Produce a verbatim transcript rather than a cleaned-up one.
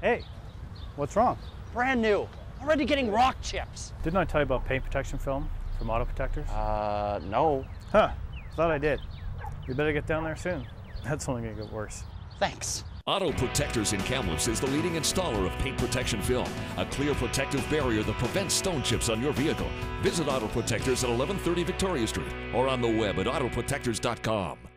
Hey, what's wrong? Brand new. Already getting rock chips. Didn't I tell you about paint protection film from Auto Protectors? Uh, no. Huh, thought I did. You better get down there soon. That's only gonna get worse. Thanks. Auto Protectors in Kamloops is the leading installer of paint protection film, a clear protective barrier that prevents stone chips on your vehicle. Visit Auto Protectors at eleven thirty Victoria Street or on the web at auto protectors dot com.